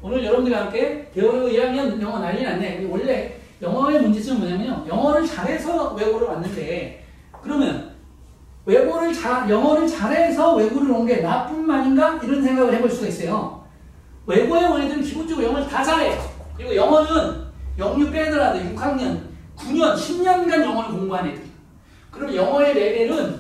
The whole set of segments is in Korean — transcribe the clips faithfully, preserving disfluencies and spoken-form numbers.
오늘 여러분들과 함께 배우려고 일 학년 영어 난리 났네. 원래 영어의 문제점은 뭐냐면요. 영어를 잘해서 외고를 왔는데 그러면 외고를 잘, 영어를 잘해서 외고를 온 게 나쁜 말인가? 이런 생각을 해볼 수가 있어요. 외고에 온 애들은 기본적으로 영어를 다 잘해요. 그리고 영어는 영유 빼더라도 육 학년, 구 년, 십 년간 영어를 공부한 애들. 그럼 영어의 레벨은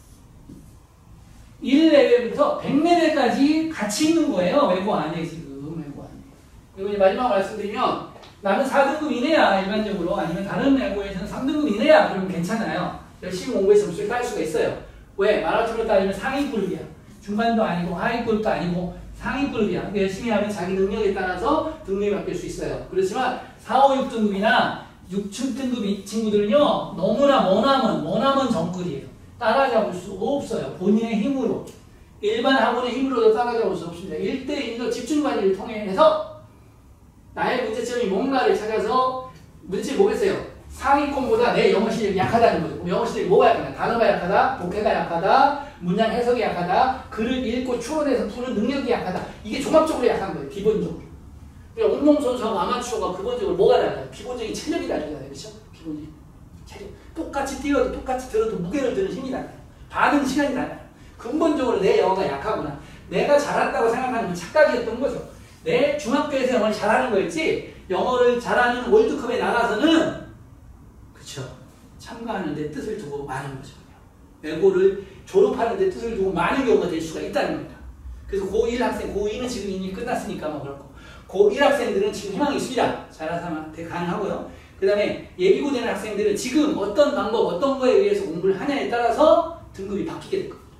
일 레벨부터 백 레벨까지 같이 있는 거예요. 외고 안에 지금. 외고 안에. 그리고 이제 마지막 말씀드리면 나는 사 등급 이내야 일반적으로 아니면 다른 외고에서는 삼 등급 이내야 그러면 괜찮아요. 열심히 공부해서 점수를 딸 수가 있어요. 왜? 마라톤으로 따지면 상위 그룹이야. 중간도 아니고 하위 그룹도 아니고 상위 그룹이야. 열심히 하면 자기 능력에 따라서 등급이 바뀔 수 있어요. 그렇지만 사, 오, 육 등급이나 육, 칠 등급 친구들은요. 너무나 머나먼, 머나먼 정글이에요. 따라잡을 수 없어요. 본인의 힘으로. 일반 학원의 힘으로도 따라잡을 수 없습니다. 일 대 일로 집중관리를 통해서 나의 문제점이 뭔가를 찾아서 문제점이 뭐겠어요? 상위권보다 내 영어 실력이 약하다는 거죠. 그럼 영어 실력이 뭐가 약하다? 단어가 약하다, 독해가 약하다, 문장 해석이 약하다, 글을 읽고 추론해서 푸는 능력이 약하다. 이게 종합적으로 약한 거예요. 기본적으로. 그러니까 운동선수하고 아마추어가 기본적으로 뭐가 달라요? 기본적인 체력이 다르잖아요. 그렇죠? 기본적인 체력. 똑같이 뛰어도 똑같이 들어도 무게를 드는 힘이 달라요. 반응 시간이 달라요. 근본적으로 내 영어가 약하구나. 내가 잘한다고 생각하는 건 착각이었던 거죠. 내 중학교에서 영어를 잘하는 거였지 영어를 잘하는 월드컵에 나가서는 그쵸. 참가하는 데 뜻을 두고 많은 거죠. 외고를 졸업하는 데 뜻을 두고 많은 경우가 될 수가 있다는 겁니다. 그래서 고일 학생, 고이는 지금 이미 끝났으니까 뭐 그렇고 고일 학생들은 지금 희망이 있습니다. 잘하사한테 가능하고요. 그 다음에 예비고 되는 학생들은 지금 어떤 방법, 어떤 거에 의해서 공부를 하냐에 따라서 등급이 바뀌게 될 겁니다.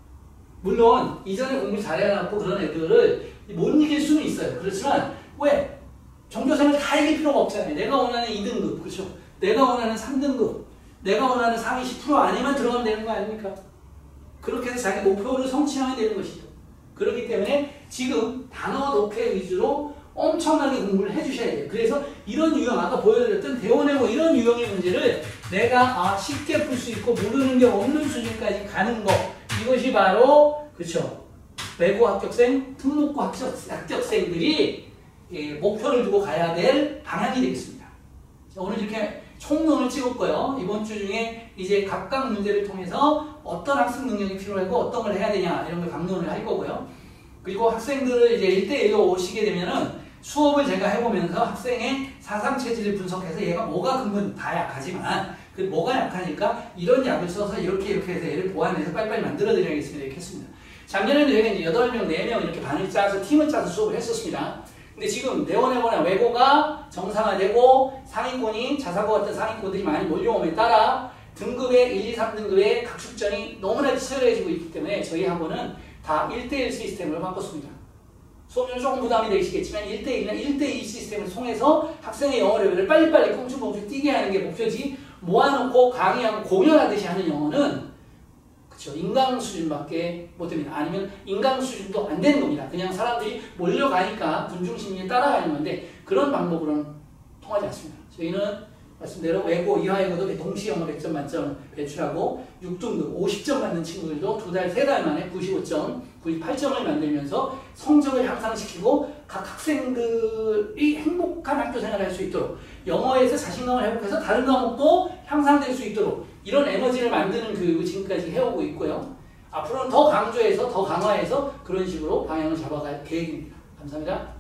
물론 이전에 공부를 잘해갖고 그런 애들을 못 이길 수는 있어요. 그렇지만 왜? 전교생을 다 이길 필요가 없잖아요. 내가 원하는 이 등급, 그렇죠? 내가 원하는 삼 등급, 내가 원하는 상위 십 퍼센트 안에만 들어가면 되는 거 아닙니까? 그렇게 해서 자기 목표를 성취하면 되는 것이죠. 그렇기 때문에 지금 단어 독해 위주로 엄청나게 공부를 해주셔야 돼요. 그래서 이런 유형, 아까 보여드렸던 대원외고 이런 유형의 문제를 내가 아, 쉽게 풀 수 있고 모르는 게 없는 수준까지 가는 거, 이것이 바로 그렇죠. 외고 합격생, 특목고 합격, 합격생들이 예, 목표를 두고 가야 될 방향이 되겠습니다. 자, 오늘 이렇게 총론을 찍었고요. 이번 주 중에 이제 각각 문제를 통해서 어떤 학습 능력이 필요하고 어떤 걸 해야 되냐 이런 걸 강론을 할 거고요. 그리고 학생들을 이제 일 대 일로 오시게 되면은 수업을 제가 해보면서 학생의 사상 체질을 분석해서 얘가 뭐가 근본 다 약하지만 그 뭐가 약하니까 이런 약을 써서 이렇게 이렇게 해서 얘를 보완해서 빨리빨리 만들어 드려야겠습니다. 이렇게 했습니다. 작년에도 저희가 이제 여덟 명, 네 명 이렇게 반을 짜서 팀을 짜서 수업을 했었습니다. 근데 지금 내원외고나 외고가 정상화되고 상위권이 자사고 같은 상위권들이 많이 몰려옴에 따라 등급의 일, 이, 삼 등급의 각축전이 너무나 치열해지고 있기 때문에 저희 학원은 다 일 대 일 시스템으로 바꿨습니다. 수업료는 조금 부담이 되시겠지만 일 대 일이나 일 대 이 시스템을 통해서 학생의 영어 레벨을 빨리빨리 꽁충꽁충 뛰게 하는 게 목표지 모아놓고 강의하고 공연하듯이 하는 영어는 그쵸, 인강 수준밖에 못됩니다. 아니면 인강 수준도 안 되는 겁니다. 그냥 사람들이 몰려가니까 군중심리에 따라가는 건데 그런 방법으로는 통하지 않습니다. 저희는 말씀대로 외고, 이화외고도 동시 영어 백 점 만점 배출하고 육 등급 오십 점 받는 친구들도 두 달, 세 달 만에 구십오 점, 구십팔 점을 만들면서 성적을 향상시키고 각 학생들이 행복한 학교 생활을 할 수 있도록 영어에서 자신감을 회복해서 다른 과목도 향상될 수 있도록 이런 에너지를 만드는 교육을 지금까지 해오고 있고요. 앞으로는 더 강조해서 더 강화해서 그런 식으로 방향을 잡아갈 계획입니다. 감사합니다.